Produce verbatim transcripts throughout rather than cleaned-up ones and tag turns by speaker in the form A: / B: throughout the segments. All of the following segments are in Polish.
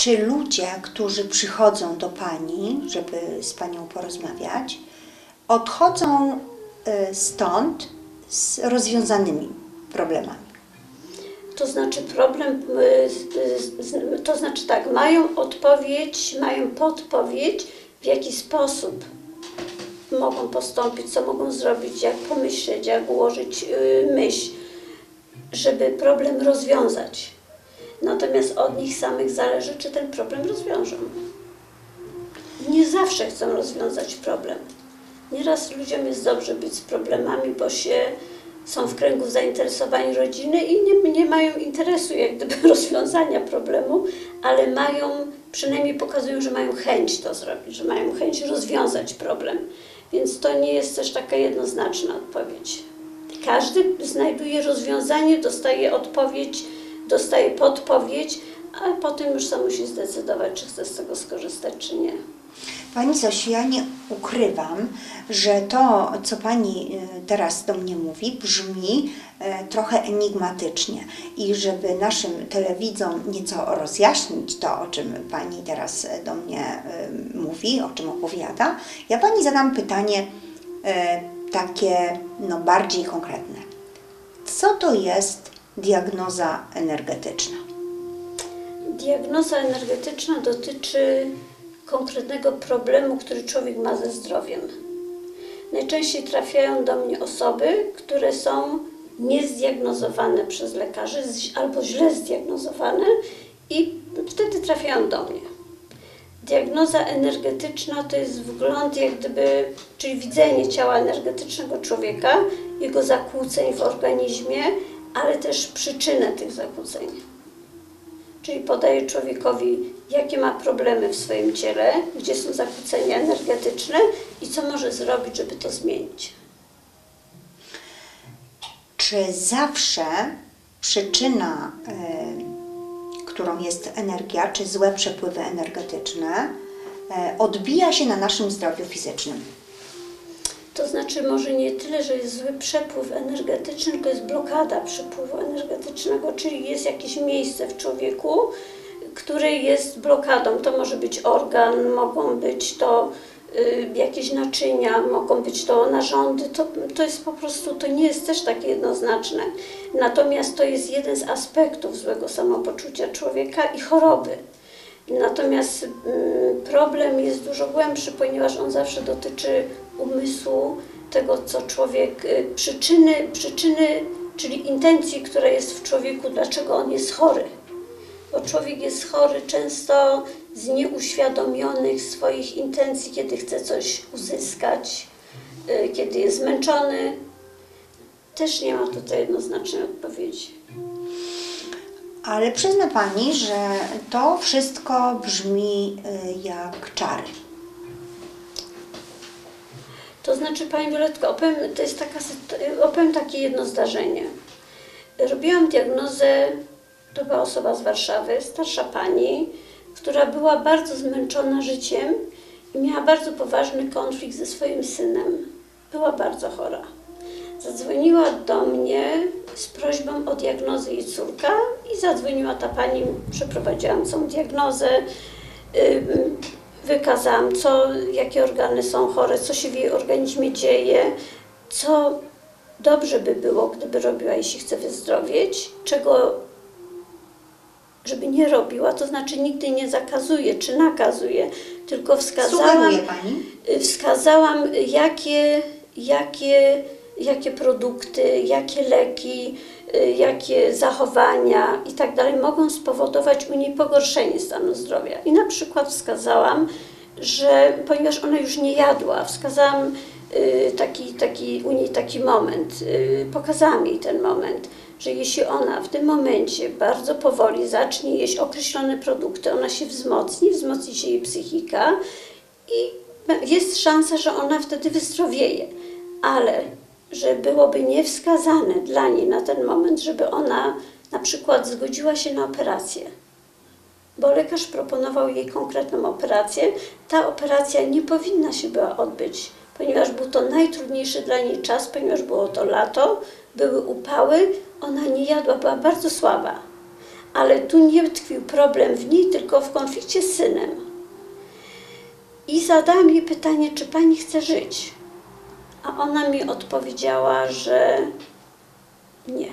A: Czy ludzie, którzy przychodzą do Pani, żeby z Panią porozmawiać, odchodzą stąd z rozwiązanymi problemami?
B: To znaczy problem, to znaczy tak, mają odpowiedź, mają podpowiedź, w jaki sposób mogą postąpić, co mogą zrobić, jak pomyśleć, jak ułożyć myśl, żeby problem rozwiązać. Natomiast od nich samych zależy, czy ten problem rozwiążą. Nie zawsze chcą rozwiązać problem. Nieraz ludziom jest dobrze być z problemami, bo się są w kręgu zainteresowań rodziny i nie, nie mają interesu jak gdyby rozwiązania problemu, ale mają, przynajmniej pokazują, że mają chęć to zrobić, że mają chęć rozwiązać problem. Więc to nie jest też taka jednoznaczna odpowiedź. Każdy znajduje rozwiązanie, dostaje odpowiedź, dostaje podpowiedź, a potem już sam musi zdecydować, czy chce z tego skorzystać, czy nie.
A: Pani Zosiu, ja nie ukrywam, że to, co Pani teraz do mnie mówi, brzmi trochę enigmatycznie i żeby naszym telewidzom nieco rozjaśnić to, o czym Pani teraz do mnie mówi, o czym opowiada, ja Pani zadam pytanie takie no, bardziej konkretne. Co to jest diagnoza energetyczna?
B: Diagnoza energetyczna dotyczy konkretnego problemu, który człowiek ma ze zdrowiem. Najczęściej trafiają do mnie osoby, które są niezdiagnozowane przez lekarzy albo źle zdiagnozowane i wtedy trafiają do mnie. Diagnoza energetyczna to jest wgląd, jak gdyby, czyli widzenie ciała energetycznego człowieka, jego zakłóceń w organizmie, ale też przyczynę tych zakłóceń. Czyli podaje człowiekowi, jakie ma problemy w swoim ciele, gdzie są zakłócenia energetyczne i co może zrobić, żeby to zmienić.
A: Czy zawsze przyczyna, y, którą jest energia, czy złe przepływy energetyczne, y, odbija się na naszym zdrowiu fizycznym?
B: To znaczy może nie tyle, że jest zły przepływ energetyczny, tylko jest blokada przepływu energetycznego, czyli jest jakieś miejsce w człowieku, które jest blokadą. To może być organ, mogą być to y, jakieś naczynia, mogą być to narządy. To, to jest po prostu, to nie jest też takie jednoznaczne. Natomiast to jest jeden z aspektów złego samopoczucia człowieka i choroby. Natomiast y, problem jest dużo głębszy, ponieważ on zawsze dotyczy umysłu, tego co człowiek, y, przyczyny, przyczyny, czyli intencji, która jest w człowieku, dlaczego on jest chory. Bo człowiek jest chory często z nieuświadomionych swoich intencji, kiedy chce coś uzyskać, y, kiedy jest zmęczony. Też nie ma tutaj jednoznacznej odpowiedzi.
A: Ale przyzna Pani, że to wszystko brzmi y, jak czary.
B: To znaczy, Pani Violetko, opowiem, to jest taka, opowiem takie jedno zdarzenie. Robiłam diagnozę, to była osoba z Warszawy, starsza pani, która była bardzo zmęczona życiem i miała bardzo poważny konflikt ze swoim synem. Była bardzo chora. Zadzwoniła do mnie z prośbą o diagnozę jej córka i zadzwoniła ta pani, przeprowadziłam całą diagnozę, wykazałam, co, jakie organy są chore, co się w jej organizmie dzieje, co dobrze by było, gdyby robiła, jeśli chce wyzdrowieć, czego żeby nie robiła, to znaczy nigdy nie zakazuje czy nakazuje, tylko wskazałam,
A: pani?
B: wskazałam jakie, jakie, jakie produkty, jakie leki, jakie zachowania i tak dalej mogą spowodować u niej pogorszenie stanu zdrowia. I na przykład wskazałam, że ponieważ ona już nie jadła, wskazałam taki, taki, u niej taki moment, pokazałam jej ten moment, że jeśli ona w tym momencie bardzo powoli zacznie jeść określone produkty, ona się wzmocni, wzmocni się jej psychika i jest szansa, że ona wtedy wyzdrowieje. Ale że byłoby niewskazane dla niej na ten moment, żeby ona na przykład zgodziła się na operację, bo lekarz proponował jej konkretną operację. Ta operacja nie powinna się była odbyć, ponieważ był to najtrudniejszy dla niej czas, ponieważ było to lato, były upały, ona nie jadła, była bardzo słaba. ale tu nie tkwił problem w niej, tylko w konflikcie z synem. I zadałam jej pytanie, czy pani chce żyć? A ona mi odpowiedziała, że nie.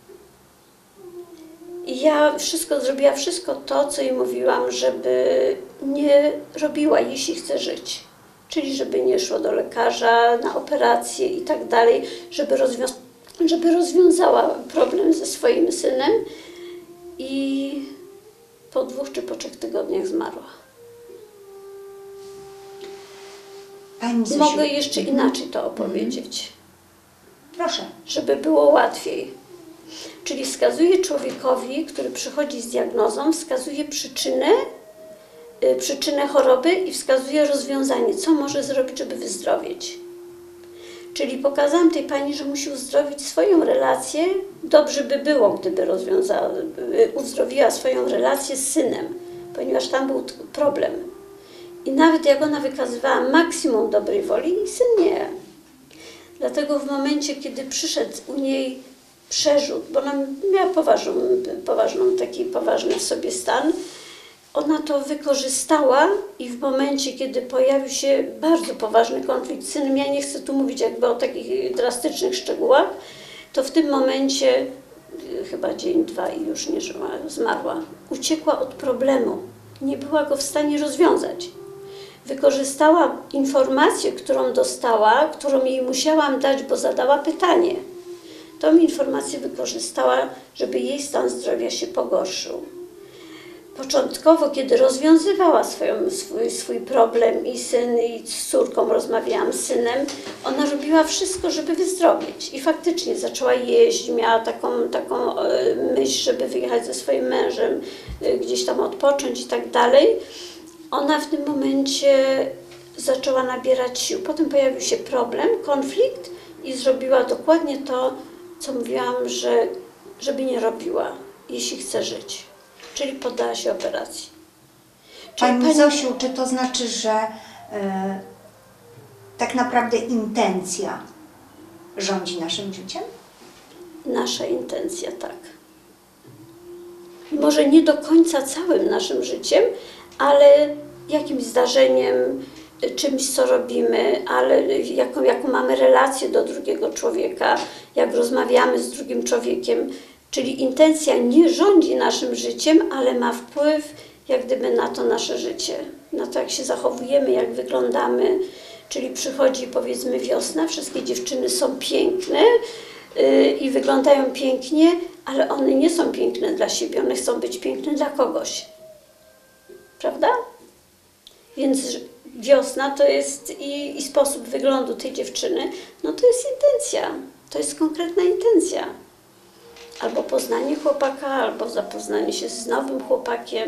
B: I ja wszystko zrobiła, wszystko to, co jej mówiłam, żeby nie robiła, jeśli chce żyć. Czyli żeby nie szło do lekarza, na operację i tak dalej, żeby, rozwią- żeby rozwiązała problem ze swoim synem. I po dwóch czy po trzech tygodniach zmarła.
A: Pani Zosiu,
B: Mogę jeszcze inaczej to opowiedzieć,
A: proszę.
B: żeby było łatwiej. Czyli wskazuje człowiekowi, który przychodzi z diagnozą, wskazuje przyczynę, y, przyczynę choroby i wskazuje rozwiązanie, co może zrobić, żeby wyzdrowieć. Czyli pokazałam tej pani, że musi uzdrowić swoją relację. Dobrze by było, gdyby rozwiązała, y, uzdrowiła swoją relację z synem, ponieważ tam był t- problem. I nawet jak ona wykazywała maksimum dobrej woli, syn nie. Dlatego w momencie, kiedy przyszedł u niej przerzut, bo ona miała poważną, poważną, taki poważny w sobie stan, ona to wykorzystała i w momencie, kiedy pojawił się bardzo poważny konflikt z synem, ja nie chcę tu mówić jakby o takich drastycznych szczegółach, to w tym momencie, chyba dzień, dwa i już nie żyła, zmarła, uciekła od problemu. Nie była go w stanie rozwiązać. Wykorzystała informację, którą dostała, którą jej musiałam dać, bo zadała pytanie. Tą informację wykorzystała, żeby jej stan zdrowia się pogorszył. Początkowo, kiedy rozwiązywała swoją, swój, swój problem i syn, i z córką rozmawiałam z synem, ona robiła wszystko, żeby wyzdrowieć. I faktycznie zaczęła jeść, miała taką, taką e, myśl, żeby wyjechać ze swoim mężem, e, gdzieś tam odpocząć i tak dalej. Ona w tym momencie zaczęła nabierać sił. Potem pojawił się problem, konflikt i zrobiła dokładnie to, co mówiłam, że żeby nie robiła, jeśli chce żyć. Czyli poddała się operacji. Czyli
A: Pani Zosiu, czy to znaczy, że e, tak naprawdę intencja rządzi naszym życiem?
B: Nasza intencja, tak. Może nie do końca całym naszym życiem, ale jakimś zdarzeniem, czymś, co robimy, ale jaką, jaką mamy relację do drugiego człowieka, jak rozmawiamy z drugim człowiekiem. Czyli intencja nie rządzi naszym życiem, ale ma wpływ jak gdyby na to nasze życie, na to, jak się zachowujemy, jak wyglądamy. Czyli przychodzi, powiedzmy, wiosna, wszystkie dziewczyny są piękne yy, i wyglądają pięknie, ale one nie są piękne dla siebie, one chcą być piękne dla kogoś. Prawda? Więc wiosna to jest i, i sposób wyglądu tej dziewczyny, no to jest intencja, to jest konkretna intencja. Albo poznanie chłopaka, albo zapoznanie się z nowym chłopakiem.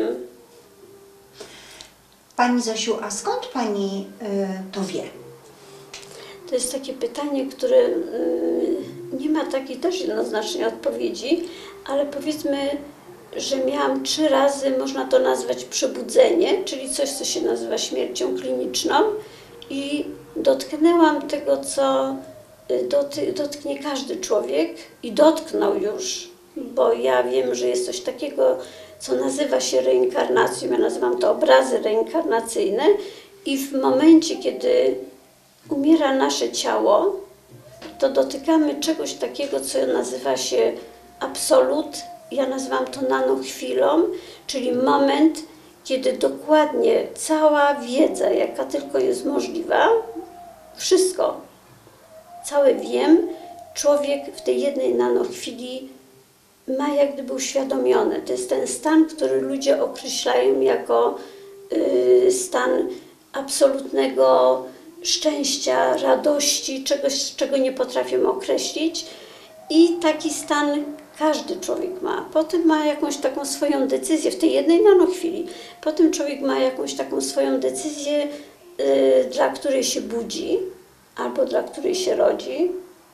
A: Pani Zosiu, a skąd Pani y, to wie?
B: To jest takie pytanie, które y, nie ma takiej też jednoznacznej odpowiedzi, ale powiedzmy, że miałam trzy razy, można to nazwać przebudzenie, czyli coś, co się nazywa śmiercią kliniczną i dotknęłam tego, co doty, dotknie każdy człowiek i dotknął już, bo ja wiem, że jest coś takiego, co nazywa się reinkarnacją, ja nazywam to obrazy reinkarnacyjne i w momencie, kiedy umiera nasze ciało, to dotykamy czegoś takiego, co nazywa się absolut, ja nazywam to nanochwilą, czyli moment, kiedy dokładnie cała wiedza, jaka tylko jest możliwa, wszystko, całe wiem, człowiek w tej jednej nanochwili ma jak gdyby uświadomione. To jest ten stan, który ludzie określają jako y, stan absolutnego szczęścia, radości, czegoś, czego nie potrafią określić. I taki stan każdy człowiek ma. Potem ma jakąś taką swoją decyzję w tej jednej nanochwili. Potem człowiek ma jakąś taką swoją decyzję, y, dla której się budzi, albo dla której się rodzi.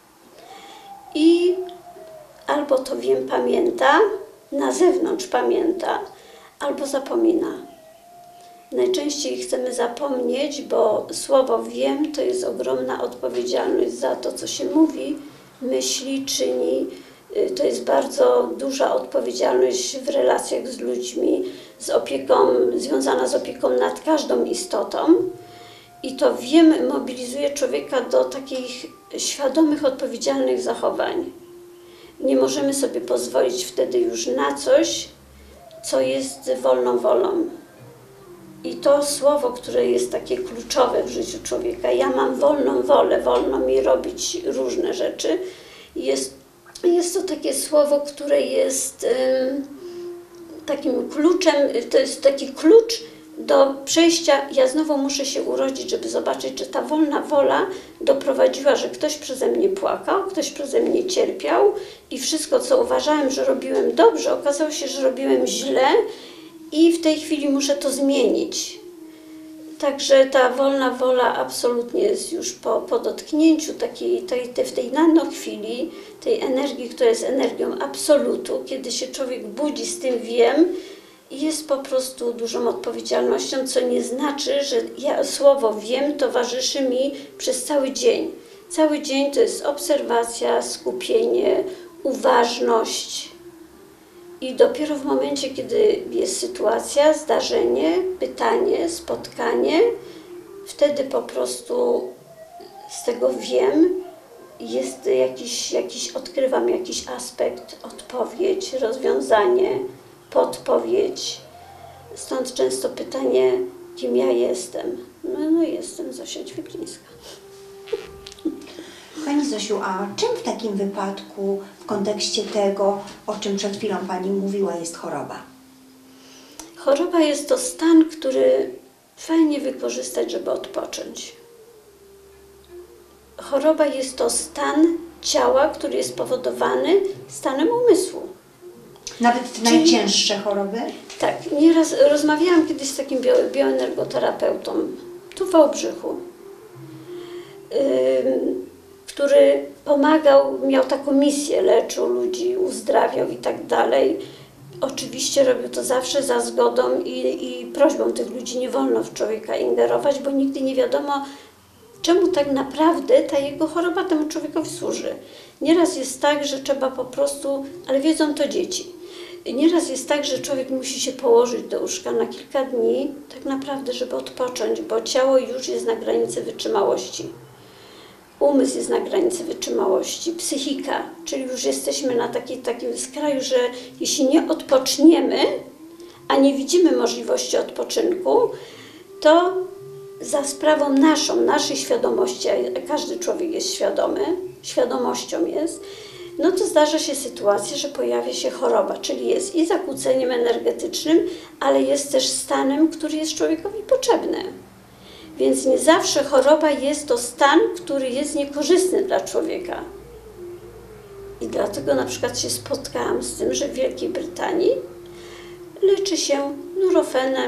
B: I albo to wiem, pamięta, na zewnątrz pamięta, albo zapomina. Najczęściej chcemy zapomnieć, bo słowo wiem to jest ogromna odpowiedzialność za to, co się mówi, myśli, czyni, To jest bardzo duża odpowiedzialność w relacjach z ludźmi, z opieką, związana z opieką nad każdą istotą. I to wiem, mobilizuje człowieka do takich świadomych, odpowiedzialnych zachowań. Nie możemy sobie pozwolić wtedy już na coś, co jest wolną wolą. I to słowo, które jest takie kluczowe w życiu człowieka, ja mam wolną wolę, wolno mi robić różne rzeczy, jest, jest to takie słowo, które jest y, takim kluczem, to jest taki klucz do przejścia, ja znowu muszę się urodzić, żeby zobaczyć, czy ta wolna wola doprowadziła, że ktoś przeze mnie płakał, ktoś przeze mnie cierpiał i wszystko, co uważałem, że robiłem dobrze, okazało się, że robiłem źle i w tej chwili muszę to zmienić. Także ta wolna wola absolutnie jest już po, po dotknięciu takiej, tej, tej, w tej nanochwili, tej energii, która jest energią absolutu, kiedy się człowiek budzi z tym wiem, jest po prostu dużą odpowiedzialnością, co nie znaczy, że ja słowo wiem towarzyszy mi przez cały dzień. Cały dzień to jest obserwacja, skupienie, uważność. I dopiero w momencie, kiedy jest sytuacja, zdarzenie, pytanie, spotkanie, wtedy po prostu z tego wiem, jest jakiś, jakiś odkrywam jakiś aspekt, odpowiedź, rozwiązanie, podpowiedź. Stąd często pytanie, kim ja jestem. No, no jestem Zosia Ćwiklińska.
A: Pani Zosiu, a czym w takim wypadku, w kontekście tego, o czym przed chwilą Pani mówiła, jest choroba?
B: Choroba jest to stan, który fajnie wykorzystać, żeby odpocząć. Choroba jest to stan ciała, który jest spowodowany stanem umysłu.
A: Nawet te
B: Czyli-
A: najcięższe choroby?
B: Tak, nieraz rozmawiałam kiedyś z takim bio, bioenergoterapeutą tu w Wałbrzychu, ym, który pomagał, miał taką misję, leczył ludzi, uzdrawiał i tak dalej. Oczywiście robił to zawsze za zgodą i, i prośbą tych ludzi, nie wolno w człowieka ingerować, bo nigdy nie wiadomo, czemu tak naprawdę ta jego choroba temu człowiekowi służy. Nieraz jest tak, że trzeba po prostu, ale wiedzą to dzieci, nieraz jest tak, że człowiek musi się położyć do łóżka na kilka dni, tak naprawdę, żeby odpocząć, bo ciało już jest na granicy wytrzymałości. Umysł jest na granicy wytrzymałości, psychika, czyli już jesteśmy na taki, takim skraju, że jeśli nie odpoczniemy, a nie widzimy możliwości odpoczynku, to za sprawą naszą, naszej świadomości, a każdy człowiek jest świadomy, świadomością jest, no to zdarza się sytuacja, że pojawia się choroba, czyli jest i zakłóceniem energetycznym, ale jest też stanem, który jest człowiekowi potrzebny. Więc nie zawsze choroba jest to stan, który jest niekorzystny dla człowieka. I dlatego na przykład się spotkałam z tym, że w Wielkiej Brytanii leczy się nurofenem,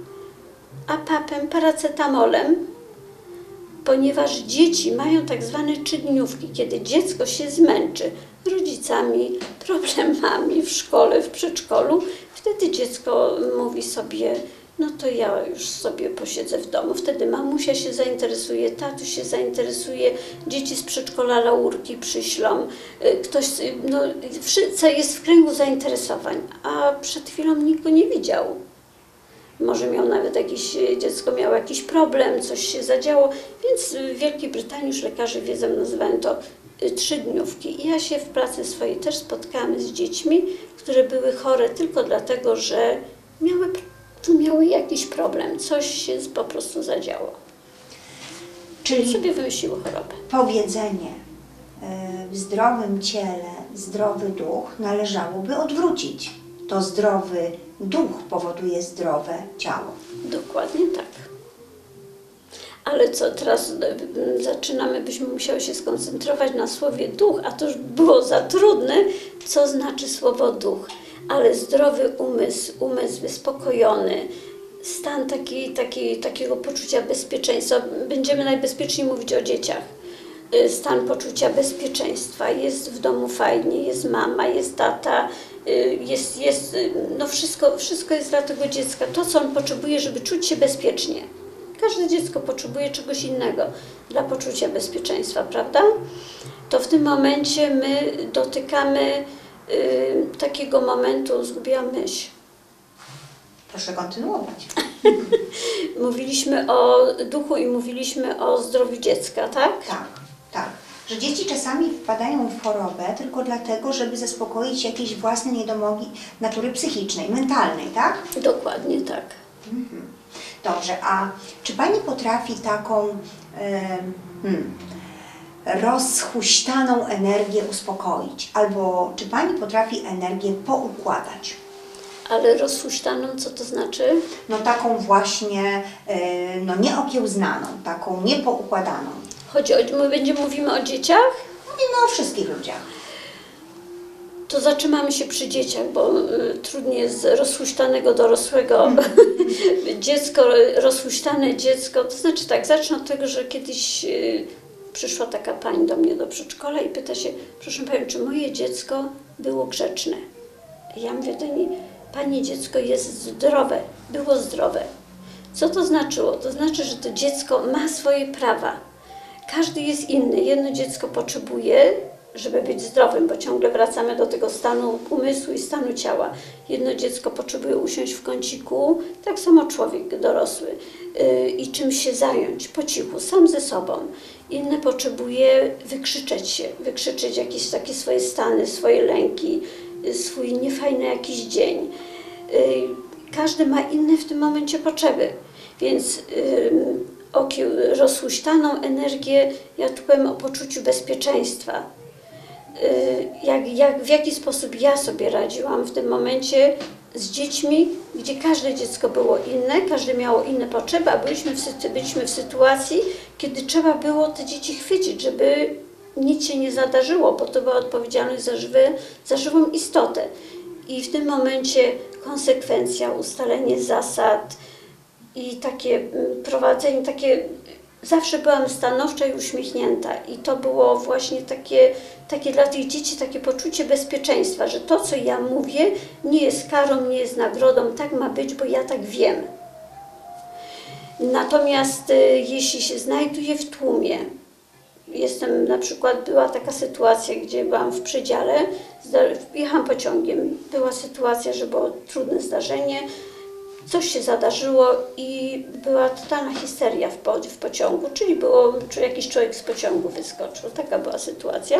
B: apapem, paracetamolem, ponieważ dzieci mają tak zwane trzydniówki, kiedy dziecko się zmęczy rodzicami, problemami w szkole, w przedszkolu, wtedy dziecko mówi sobie, no to ja już sobie posiedzę w domu. Wtedy mamusia się zainteresuje, tatuś się zainteresuje, dzieci z przedszkola laurki przyślą, ktoś, no, co jest w kręgu zainteresowań, a przed chwilą nikt go nie widział. Może miał nawet jakiś, dziecko miało jakiś problem, coś się zadziało, więc w Wielkiej Brytanii już lekarze wiedzą, nazywają to trzydniówki. I ja się w pracy swojej też spotkałam z dziećmi, które były chore tylko dlatego, że miały, miały jakiś problem, coś się po prostu zadziało.
A: Czyli
B: sobie wymyśliło chorobę.
A: powiedzenie w zdrowym ciele zdrowy duch należałoby odwrócić. To zdrowy duch powoduje zdrowe ciało.
B: Dokładnie tak. Ale co, teraz zaczynamy, byśmy musiały się skoncentrować na słowie duch, a to już było za trudne, co znaczy słowo duch. Ale zdrowy umysł, umysł wyspokojony, stan taki, taki, takiego poczucia bezpieczeństwa. Będziemy najbezpieczniej mówić o dzieciach. Stan poczucia bezpieczeństwa. Jest w domu fajnie, jest mama, jest tata, jest, jest, no wszystko, wszystko jest dla tego dziecka. To, co on potrzebuje, żeby czuć się bezpiecznie. każde dziecko potrzebuje czegoś innego dla poczucia bezpieczeństwa, prawda? To w tym momencie my dotykamy y, takiego momentu, zgubiłam myśl.
A: Proszę kontynuować.
B: Mówiliśmy o duchu i mówiliśmy o zdrowiu dziecka, tak?
A: Tak, tak. Że dzieci czasami wpadają w chorobę tylko dlatego, żeby zaspokoić jakieś własne niedomogi natury psychicznej, mentalnej, tak?
B: Dokładnie tak.
A: Mhm. Dobrze, a czy Pani potrafi taką e, hmm, rozhuśtaną energię uspokoić? Albo czy Pani potrafi energię poukładać?
B: Ale rozhuśtaną, co to znaczy?
A: No taką właśnie, e, no nieokiełznaną, taką niepoukładaną.
B: Chodzi o, my będziemy mówimy o dzieciach?
A: Mówimy o wszystkich ludziach.
B: To zatrzymamy się przy dzieciach, bo y, trudniej jest z rozhuśtanego dorosłego. Dziecko, rozhuśtane dziecko, to znaczy tak, zacznę od tego, że kiedyś y, przyszła taka pani do mnie do przedszkola i pyta się, proszę Panią, czy moje dziecko było grzeczne? Ja mówię do niej, Pani dziecko jest zdrowe, było zdrowe. Co to znaczyło? To znaczy, że to dziecko ma swoje prawa. Każdy jest inny. Jedno dziecko potrzebuje, żeby być zdrowym, bo ciągle wracamy do tego stanu umysłu i stanu ciała. Jedno dziecko potrzebuje usiąść w kąciku, tak samo człowiek dorosły yy, i czymś się zająć po cichu, sam ze sobą. Inne potrzebuje wykrzyczeć się, wykrzyczeć jakieś takie swoje stany, swoje lęki, yy, swój niefajny jakiś dzień. Yy, każdy ma inne w tym momencie potrzeby, więc yy, o rozhuśtaną energię, ja tu powiem o poczuciu bezpieczeństwa. Jak, jak, w jaki sposób ja sobie radziłam w tym momencie z dziećmi, gdzie każde dziecko było inne, każde miało inne potrzeby, a byliśmy w, byliśmy w sytuacji, kiedy trzeba było te dzieci chwycić, żeby nic się nie zadarzyło, bo to była odpowiedzialność za, żywy, za żywą istotę. I w tym momencie konsekwencja, ustalenie zasad i takie prowadzenie, takie zawsze byłam stanowcza i uśmiechnięta i to było właśnie takie, takie dla tych dzieci takie poczucie bezpieczeństwa, że to, co ja mówię, nie jest karą, nie jest nagrodą, tak ma być, bo ja tak wiem. Natomiast y, jeśli się znajduję w tłumie, jestem, na przykład była taka sytuacja, gdzie byłam w przedziale, jechałam pociągiem, była sytuacja, że było trudne zdarzenie, coś się zadarzyło i była totalna histeria w, po, w pociągu, czyli było, czy jakiś człowiek z pociągu wyskoczył. Taka była sytuacja.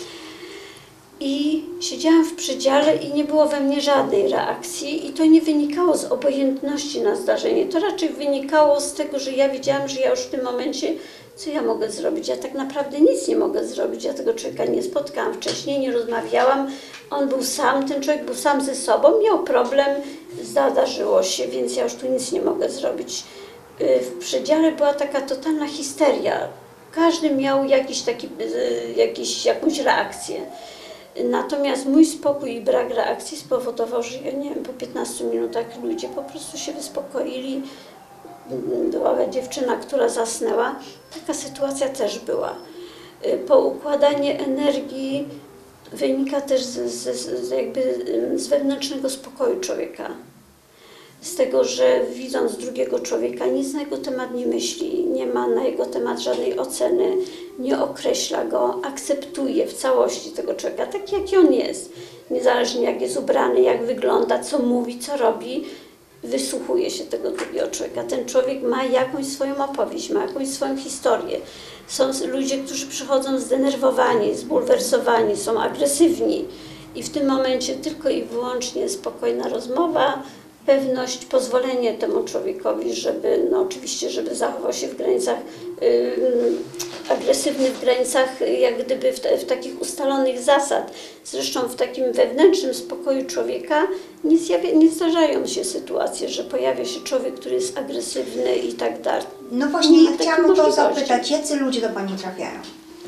B: I siedziałam w przedziale i nie było we mnie żadnej reakcji i to nie wynikało z obojętności na zdarzenie. To raczej wynikało z tego, że ja wiedziałam, że ja już w tym momencie, co ja mogę zrobić? Ja tak naprawdę nic nie mogę zrobić. Ja tego człowieka nie spotkałam wcześniej, nie rozmawiałam. On był sam, ten człowiek był sam ze sobą, miał problem, zdarzyło się, więc ja już tu nic nie mogę zrobić. W przedziale była taka totalna histeria. Każdy miał jakiś taki, jakiś, jakąś reakcję. Natomiast mój spokój i brak reakcji spowodował, że ja nie wiem, po piętnastu minutach ludzie po prostu się wyspokoili. Była dziewczyna, która zasnęła. Taka sytuacja też była. Poukładanie energii wynika też z, z, z, jakby z wewnętrznego spokoju człowieka. Z tego, że widząc drugiego człowieka, nic na jego temat nie myśli, nie ma na jego temat żadnej oceny, nie określa go, akceptuje w całości tego człowieka, tak jaki on jest. Niezależnie jak jest ubrany, jak wygląda, co mówi, co robi, wysłuchuje się tego drugiego człowieka. Ten człowiek ma jakąś swoją opowieść, ma jakąś swoją historię. Są ludzie, którzy przychodzą zdenerwowani, zbulwersowani, są agresywni i w tym momencie tylko i wyłącznie spokojna rozmowa, pewność, pozwolenie temu człowiekowi, żeby, no oczywiście, żeby zachował się w granicach yy, agresywnych, w granicach jak gdyby w, te, w takich ustalonych zasad. Zresztą w takim wewnętrznym spokoju człowieka nie, zjawia, nie zdarzają się sytuacje, że pojawia się człowiek, który jest agresywny i tak dalej.
A: No właśnie, ja
B: takiej
A: chciałam o to
B: możliwości.
A: zapytać, jacy ludzie do Pani trafiają?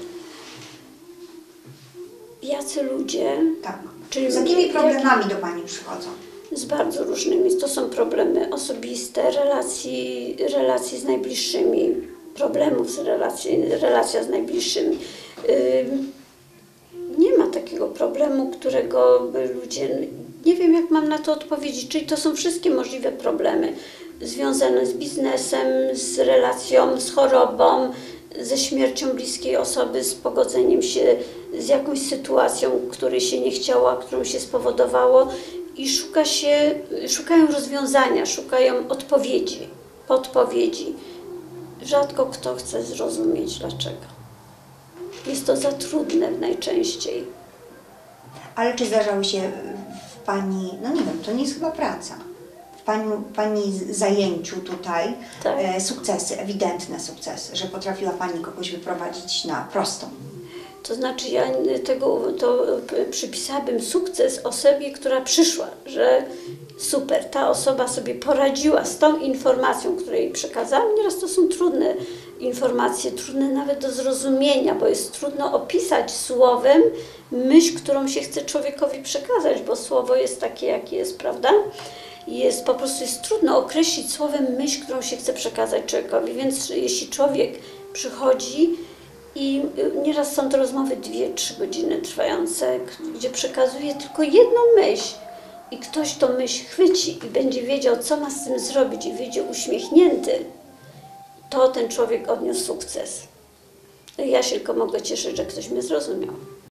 B: Jacy ludzie?
A: Tak.
B: Czyli
A: Z jakimi
B: jak-
A: problemami do Pani przychodzą?
B: Z bardzo różnymi. To są problemy osobiste, relacji, relacji z najbliższymi, problemów z relacji, relacja z najbliższymi. Ym, nie ma takiego problemu, którego by ludzie... Nie wiem, jak mam na to odpowiedzieć. Czyli to są wszystkie możliwe problemy. związane z biznesem, z relacją, z chorobą, ze śmiercią bliskiej osoby, z pogodzeniem się z jakąś sytuacją, której się nie chciało, a którą się spowodowało i szuka się, szukają rozwiązania, szukają odpowiedzi, podpowiedzi. Rzadko kto chce zrozumieć dlaczego. Jest to za trudne najczęściej.
A: Ale czy zdarzały się w Pani, no nie wiem, to nie jest chyba praca, w Pani, pani zajęciu tutaj
B: Tak.
A: e, sukcesy, ewidentne sukcesy, że potrafiła Pani kogoś wyprowadzić na prostą?
B: To znaczy ja tego to przypisałabym sukces osobie, która przyszła, że super, ta osoba sobie poradziła z tą informacją, którą jej przekazałam. Nieraz to są trudne informacje, trudne nawet do zrozumienia, bo jest trudno opisać słowem myśl, którą się chce człowiekowi przekazać, bo słowo jest takie, jakie jest, prawda? Jest po prostu jest trudno określić słowem myśl, którą się chce przekazać człowiekowi, więc jeśli człowiek przychodzi i nieraz są to rozmowy dwie, trzy godziny trwające, gdzie przekazuje tylko jedną myśl i ktoś tą myśl chwyci i będzie wiedział, co ma z tym zrobić i wyjdzie uśmiechnięty, to ten człowiek odniósł sukces. Ja się tylko mogę cieszyć, że ktoś mnie zrozumiał.